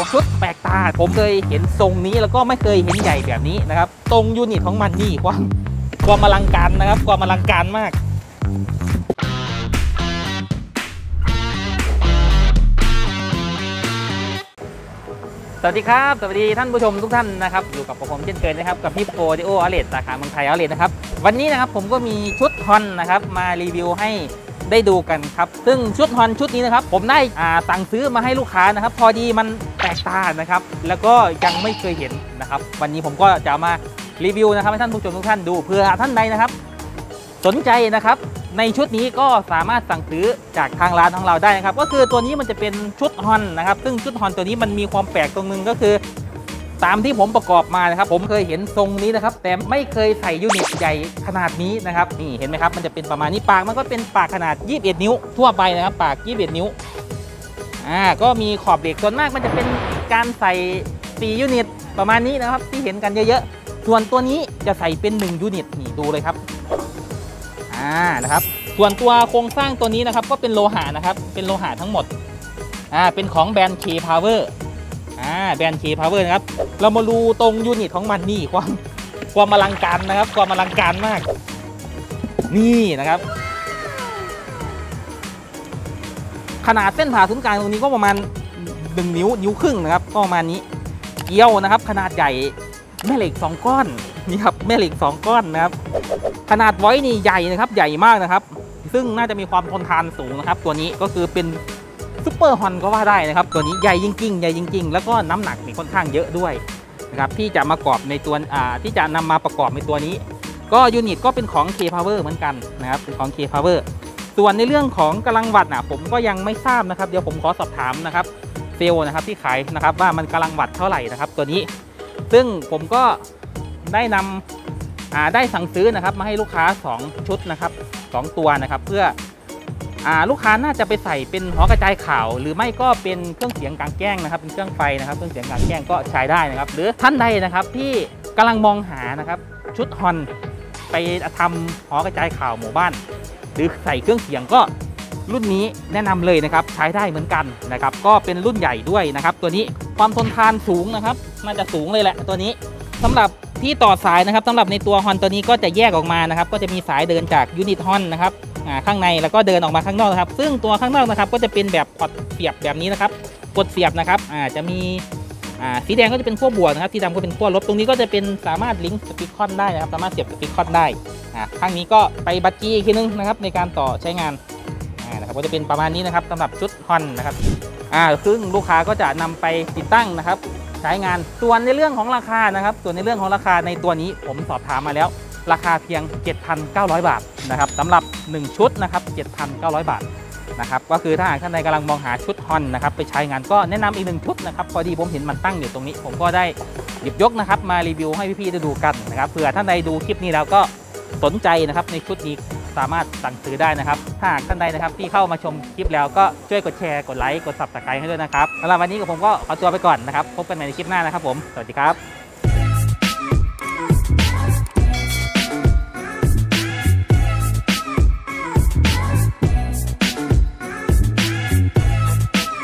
ชุดแปลกตาผมเคยเห็นทรงนี้แล้วก็ไม่เคยเห็นใหญ่แบบนี้นะครับตรงยูนิตของมันนี่ความอลังการนะครับความอลังการมากสวัสดีครับสวัสดีท่านผู้ชมทุกท่านนะครับอยู่กับผมเช่นเคยนะครับกับพี่โปรดิโอเอาเลทสาขาเมืองไทยเอาเลทนะครับวันนี้นะครับผมก็มีชุดฮอนนะครับมารีวิวให้ได้ดูกันครับซึ่งชุดฮอนชุดนี้นะครับผมได้สั่งซื้อมาให้ลูกค้านะครับพอดีมันแปลกตานะครับแล้วก็ยังไม่เคยเห็นนะครับวันนี้ผมก็จะมารีวิวนะครับให้ท่านผู้ชมทุกท่านดูเพื่อท่านใดนะครับสนใจนะครับในชุดนี้ก็สามารถสั่งซื้อจากทางร้านของเราได้นะครับก็คือตัวนี้มันจะเป็นชุดฮอนนะครับซึ่งชุดฮอนตัวนี้มันมีความแปลกตรงนึงก็คือตามที่ผมประกอบมานะครับผมเคยเห็นทรงนี้นะครับแต่ไม่เคยใส่ยูนิตใหญ่ขนาดนี้นะครับนี่เห็นไหมครับมันจะเป็นประมาณนี้ปากมันก็เป็นปากขนาด21นิ้วทั่วไปนะครับปาก21นิ้วก็มีขอบเหล็กส่วนมากมันจะเป็นการใส่4ยูนิตประมาณนี้นะครับที่เห็นกันเยอะๆส่วนตัวนี้จะใส่เป็น1ยูนิตนี่ดูเลยครับนะครับส่วนตัวโครงสร้างตัวนี้นะครับก็เป็นโลหะนะครับเป็นโลหะทั้งหมดเป็นของแบรนด์ K Power แบรนด์ K Power นะครับเรามาดูตรงยูนิตของมันนี่ความอลังการนะครับความอลังการมากนี่นะครับขนาดเส้นผ่าศูนย์กลางตรงนี้ก็ประมาณ1 นิ้วครึ่งนะครับก็ประมาณนี้เกลียวนะครับขนาดใหญ่แม่เหล็ก2ก้อนนี่ครับแม่เหล็ก2ก้อนนะครับขนาดไว้นี่ใหญ่นะครับใหญ่มากนะครับซึ่งน่าจะมีความทนทานสูงนะครับตัวนี้ก็คือเป็นซุปเปอร์ฮอนก็ว่าได้นะครับตัวนี้ใหญ่จริงๆใหญ่จริงๆแล้วก็น้ำหนักนี่ค่อนข้างเยอะด้วยนะครับที่จะมาประกอบในตัวที่จะนำมาประกอบในตัวนี้ก็ยูนิตก็เป็นของ K Power เหมือนกันนะครับเป็นของ K Power ส่วนในเรื่องของกำลังวัตต์ผมก็ยังไม่ทราบนะครับเดี๋ยวผมขอสอบถามนะครับเซลล์นะครับที่ขายนะครับว่ามันกำลังวัตต์เท่าไหร่นะครับตัวนี้ซึ่งผมก็ได้นำได้สั่งซื้อนะครับมาให้ลูกค้า2ชุดนะครับ2ตัวนะครับเพื่อลูกค้าน่าจะไปใส่เป็นหอกระจายข่าวหรือไม่ก็เป็นเครื่องเสียงกลางแจ้งนะครับเป็นเครื่องไฟนะครับเครื่องเสียงกลางแจ้งก็ใช้ได้นะครับหรือท่านใดนะครับที่กำลังมองหานะครับชุดฮอนไปทำหอกระจายข่าวหมู่บ้านหรือใส่เครื่องเสียงก็รุ่นนี้แนะนำเลยนะครับใช้ได้เหมือนกันนะครับก็เป็นรุ่นใหญ่ด้วยนะครับตัวนี้ความทนทานสูงนะครับน่าจะสูงเลยแหละตัวนี้สำหรับที่ต่อสายนะครับสำหรับในตัวฮอนตัวนี้ก็จะแยกออกมานะครับก็จะมีสายเดินจากยูนิตฮอนนะครับข้างในแล้วก็เดินออกมาข้างนอกนะครับซึ่งตัวข้างนอกนะครับก็จะเป็นแบบพอร์ตเสียบแบบนี้นะครับกดเสียบนะครับจะมีสีแดงก็จะเป็นขั้วบวกนะครับสีดำก็เป็นขั้วลบตรงนี้ก็จะเป็นสามารถลิงก์สปีกคอนได้นะครับสามารถเสียบสปีกคอนได้ข้างนี้ก็ไปบัตรจีอีกทีนึงนะครับในการต่อใช้งานนะครับก็จะเป็นประมาณนี้นะครับสำหรับชุดฮอนนะครับซึ่งลูกค้าก็จะนำไปติดตั้งนะครับใช้งานส่วนในเรื่องของราคานะครับส่วนในเรื่องของราคาในตัวนี้ผมสอบถามมาแล้วราคาเพียง 7,900 บาทนะครับสำหรับ1ชุดนะครับ 7,900 บาทนะครับก็คือถ้าหากท่านใดกำลังมองหาชุดฮอนนะครับไปใช้งานก็แนะนำอีก1ชุดนะครับพอดีผมเห็นมันตั้งอยู่ตรงนี้ผมก็ได้หยิบยกนะครับมารีวิวให้พี่ๆได้ดูกันนะครับเผื่อท่านใดดูคลิปนี้แล้วก็สนใจนะครับในชุดนี้สามารถสั่งซื้อได้นะครับถ้าหากท่านใดนะครับที่เข้ามาชมคลิปแล้วก็ช่วยกดแชร์กดไลค์กด Subscribe ให้ด้วยนะครับสำหรับวันนี้ผมก็ขอตัวไปก่อนนะครับพบกันใหม่ในคลิปหน้านะครับผมสวัสดีครับ